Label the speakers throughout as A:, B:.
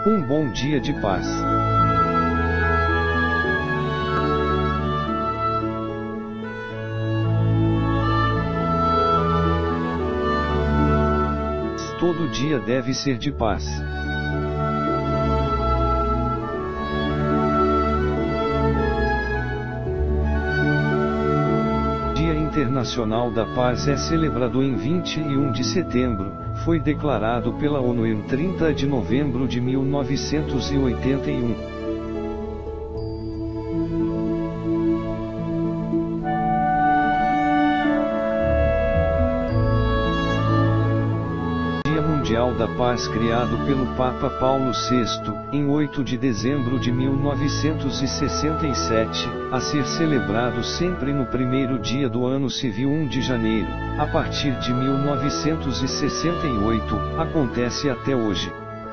A: Um bom dia de paz. Todo dia deve ser de paz. Dia Internacional da Paz é celebrado em 21 de setembro, foi declarado pela ONU em 30 de novembro de 1981. Mundial da Paz criado pelo Papa Paulo VI, em 8 de dezembro de 1967, a ser celebrado sempre no primeiro dia do ano civil 1 de janeiro, a partir de 1968, acontece até hoje.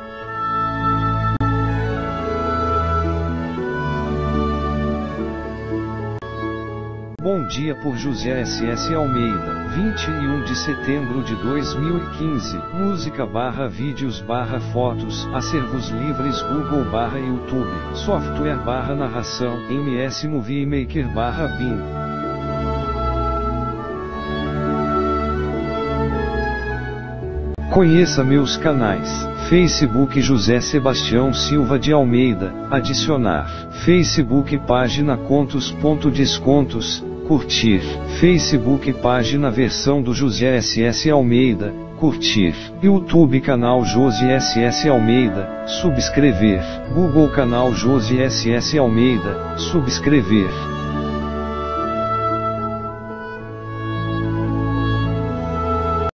A: Bom dia por José S.S. Almeida, 21 de setembro de 2015, música/vídeos/fotos, acervos livres Google/YouTube, software/narração, MS Movie Maker/BIM. Conheça meus canais, Facebook José Sebastião Silva de Almeida, adicionar, Facebook página Contos.Descontos, curtir, Facebook página versão do José S.S. Almeida, curtir, YouTube canal Josi S.S. Almeida, subscrever, Google canal Josi S.S. Almeida, subscrever.